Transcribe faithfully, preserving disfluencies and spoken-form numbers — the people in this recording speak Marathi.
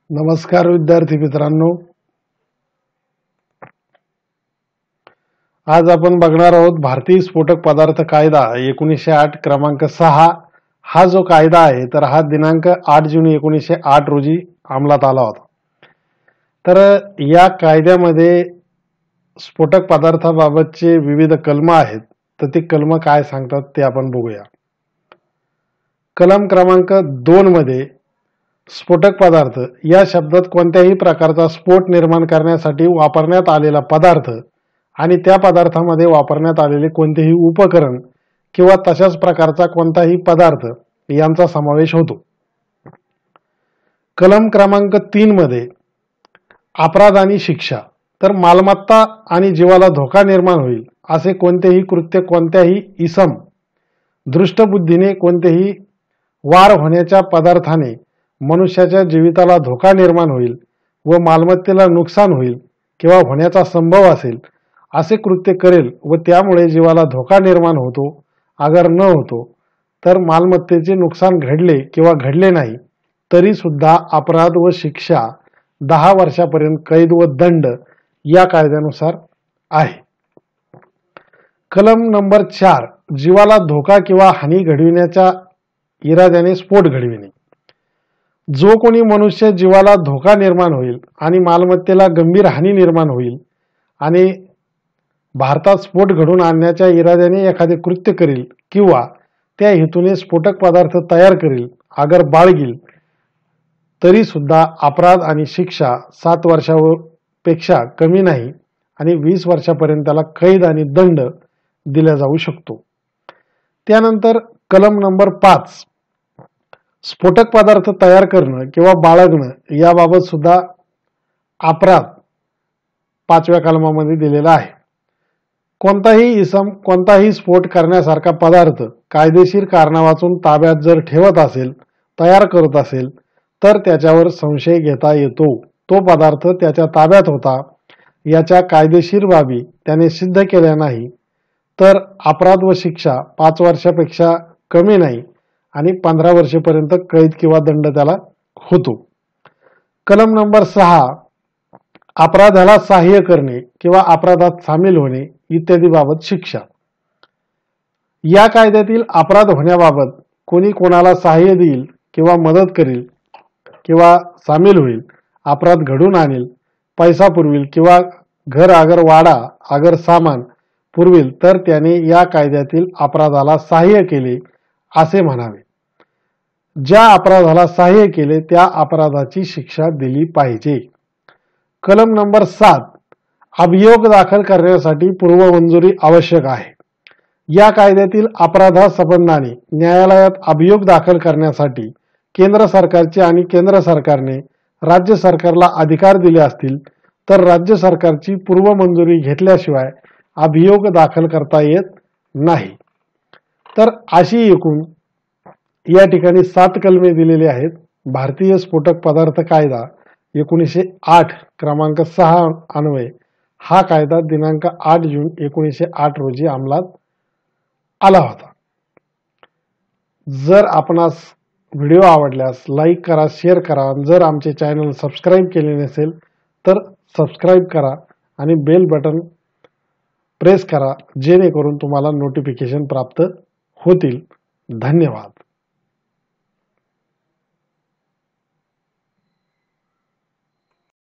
नमस्कार विद्यार्थी मित्रांनो, आज आपण बघणार आहोत भारतीय स्फोटक पदार्थ कायदा एकोणीसशे आठ क्रमांक सहा। हा जो कायदा आहे तर हा दिनांक आठ जून एकोणीसशे आठ रोजी अंमलात आला होता। तर या कायद्यामध्ये स्फोटक पदार्थाबाबतचे विविध कलम आहेत, तर ती कलम काय सांगतात ते आपण बघूया। कलम क्रमांक दोन मध्ये स्फोटक पदार्थ या शब्दात कोणत्याही प्रकारचा स्फोट निर्माण करण्यासाठी वापरण्यात आलेला पदार्थ आणि त्या पदार्थामध्ये वापरण्यात आलेले कोणतेही उपकरण किंवा तशाच प्रकारचा कोणताही पदार्थ यांचा समावेश होतो। कलम क्रमांक तीन मध्ये अपराध आणि शिक्षा, तर मालमत्ता आणि जीवाला धोका निर्माण होईल असे कोणतेही कृत्य कोणत्याही इसम दृष्टबुद्धीने कोणतेही वार होण्याच्या पदार्थाने मनुष्याच्या जीविताला धोका निर्माण होईल व मालमत्तेला नुकसान होईल किंवा होण्याचा संभव असेल असे कृत्य करेल व त्यामुळे जीवाला धोका निर्माण होतो अगर न होतो तर मालमत्तेचे नुकसान घडले किंवा घडले नाही तरी सुद्धा अपराध व शिक्षा दहा वर्षापर्यंत कैद व दंड या कायद्यानुसार आहे। कलम नंबर चार, जीवाला धोका किंवा हानी घडविण्याच्या इराद्याने स्फोट घडविणे। जो कोणी मनुष्य जीवाला धोका निर्माण होईल आणि मालमत्तेला गंभीर हानी निर्माण होईल आणि भारतात स्फोट घडवून आणण्याच्या इराद्याने एखादे कृत्य करील किंवा त्या हेतूने स्फोटक पदार्थ तयार करील अगर बाळगील तरी सुद्धा अपराध आणि शिक्षा सात वर्षापेक्षा कमी नाही आणि वीस वर्षापर्यंत त्याला कैद आणि दंड दिला जाऊ शकतो। त्यानंतर कलम नंबर पाच, स्फोटक पदार्थ तयार करणं किंवा बाळगणं याबाबत सुद्धा अपराध पाचव्या कलमामध्ये दिलेला आहे। कोणताही इसम कोणताही स्फोट करण्यासारखा पदार्थ कायदेशीर कारणावाचून ताब्यात जर ठेवत असेल, तयार करत असेल तर त्याच्यावर संशय घेता येतो। तो पदार्थ त्याच्या ताब्यात होता याच्या कायदेशीर बाबी त्याने सिद्ध केल्या नाही तर अपराध व शिक्षा पाच वर्षापेक्षा कमी नाही आणि पंधरा वर्षेपर्यंत कैद किंवा दंड त्याला होतो। कलम नंबर सहा, अपराधाला सहाय्य करणे किंवा अपराधात सामील होणे इत्यादी बाबत शिक्षा। या कायद्यातील अपराध होण्याबाबत कोणी कोणाला सहाय्य देईल किंवा मदत करेल किंवा सामील होईल, अपराध घडून आणेल, पैसा पुरविल किंवा घर अगर वाडा अगर सामान पुरविल तर त्याने या कायद्यातील अपराधाला सहाय्य केले असे म्हणावे। ज्या अपराधाला सहाय्य केले त्या अपराधाची शिक्षा दिली पाहिजे। कलम नंबर सात, अभियोग दाखल करण्यासाठी पूर्वमंजुरी आवश्यक आहे। या कायद्यातील अपराधासंबंधाने न्यायालयात अभियोग दाखल करण्यासाठी केंद्र सरकारचे आणि केंद्र सरकारने राज्य सरकारला अधिकार दिले असतील तर राज्य सरकारची पूर्वमंजुरी घेतल्याशिवाय अभियोग दाखल करता येत नाही। तर अशी एकूण या ठिकाणी सात कलमे दिलेली आहेत। भारतीय स्फोटक पदार्थ कायदा एकोणीसशे आठ क्रमांक सहा अन्वये हा कायदा दिनांक आठ जून एकोणीसशे आठ रोजी अंमलात आला होता। जर आपणास व्हिडिओ आवडल्यास लाईक करा, शेअर करा। जर आमचे चॅनल सबस्क्राईब केले नसेल तर सबस्क्राईब करा आणि बेल बटन प्रेस करा जेणेकरून तुम्हाला नोटिफिकेशन प्राप्त होतील। धन्यवाद।